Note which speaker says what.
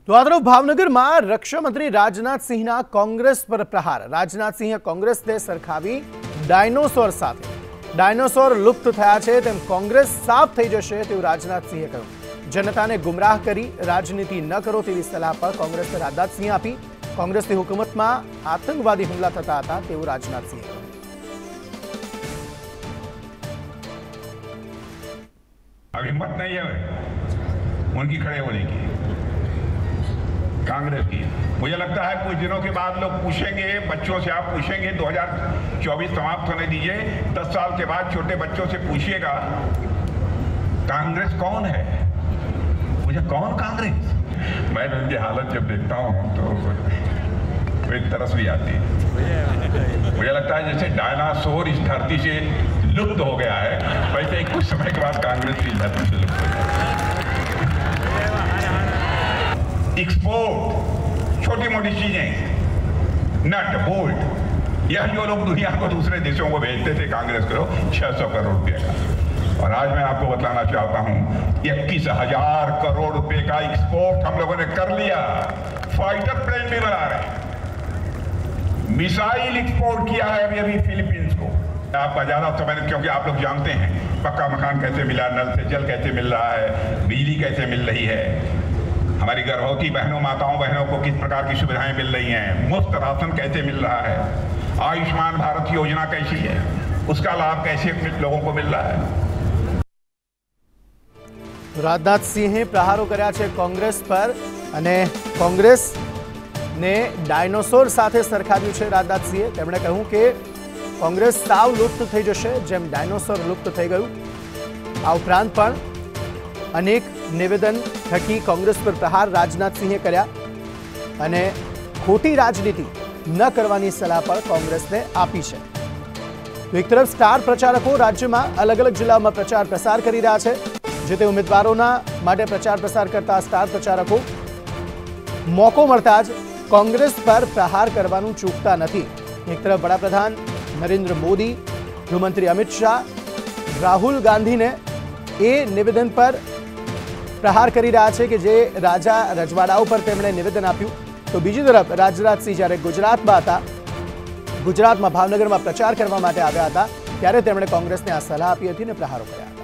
Speaker 1: तो आ तरफ भावनगर में रक्षा मंत्री राजनाथ सिंह कांग्रेस पर प्रहार। राजनाथ सिंह कांग्रेस ने सरखावी डायनोसोर साथे। डायनोसोर लुप्त थया छे तेम कांग्रेस साफ थई जशे तेवुं राजनाथ सिंहे कह्युं। जनता ने गुमराह करी राजनीति न करो तेवी सलाह पर कांग्रेस ने राजनाथ सिंह आपी। कांग्रेस की हुकूमत में आतंकवादी हुमला थता हता तेवुं राजनाथ सिंहे कह्युं।
Speaker 2: अब हिम्मत नहीं है उनकी खड़े होने की, कांग्रेस की। मुझे लगता है कुछ दिनों के बाद लोग पूछेंगे, बच्चों से आप पूछेंगे, 2024 समाप्त होने दीजिए, 10 साल के बाद छोटे बच्चों से पूछिएगा कांग्रेस कौन है, मुझे कौन कांग्रेस। मैं उनकी हालत जब देखता हूं तो एक तरस भी आती है। मुझे लगता है जैसे डायनासोर इस धरती से लुप्त हो गया है, वैसे कुछ समय के बाद कांग्रेस की धरती से लुप्त हो जाएगी। एक्सपोर्ट, छोटी मोटी चीजें, नट बोल्ट, यह जो लोग दुनिया को दूसरे देशों को भेजते थे कांग्रेस को 600 करोड़ रुपए का, और आज मैं आपको बतलाना चाहता हूं 21,000 करोड़ रुपए का एक्सपोर्ट हम लोगों ने कर लिया। फाइटर प्लेन भी बना रहे हैं, मिसाइल एक्सपोर्ट किया है अभी फिलीपींस को। आपका ज्यादा समय, क्योंकि आप लोग जानते हैं पक्का मकान कैसे मिला, नल से जल कैसे मिल रहा है, बिजली कैसे मिल रही है, हमारी गर्भवती बहनों माताओं बहनों को किस प्रकार की सुविधाएं मिल रही हैं, मुफ्त राशन कैसे मिल रहा है, आयुष्मान भारत योजना कैसी है, उसका लाभ कैसे लोगों को मिल रहा है।
Speaker 1: राजनाथ सिंहे प्रहारो कर्या छे कांग्रेस पर अने कांग्रेस ने डायनोसोर साथे सरखाव्युं छे। राजनाथ सिंहे तेमणे कह्युं के कांग्रेस साव लुप्त थई जशे जेम डायनोसोर लुप्त थई गयुं। आ उपरांत पण अनेक निवेदन थकी कांग्रेस पर प्रहार राजनाथ सिंहे कर्या अने खोटी राजनीति न करवानी सलाह पर कांग्रेस ने आपी छे। तो एक तरफ स्टार प्रचारको राज्य में अलग अलग जिला में प्रचार प्रसार करी रह्या छे। जे ते उम्मीदवारोना माटे प्रचार प्रसार करता स्टार प्रचारको मौको मळता ज कांग्रेस पर प्रहार करवानुं चूकता नथी। एक तरफ वडाप्रधान नरेंद्र मोदी, गृहमंत्री अमित शाह, राहुल गांधी ने ए निवेदन पर प्रहार करी रह्या छे के जे राजा रजवाड़ाओ पर तेमणे निवेदन आप्युं। तो बीजी तरफ राजनाथ सिंह ज्यारे गुजरात में हता, गुजरात में भावनगर में प्रचार करवा माटे आव्या हता, त्यारे तेमणे कांग्रेसने आ सलाह आपी हती ने प्रहारो कर्या।